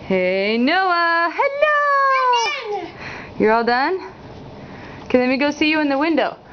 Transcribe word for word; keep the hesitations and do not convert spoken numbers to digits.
Hey, Noah. Hello. You're all done? Okay, let me go see you in the window.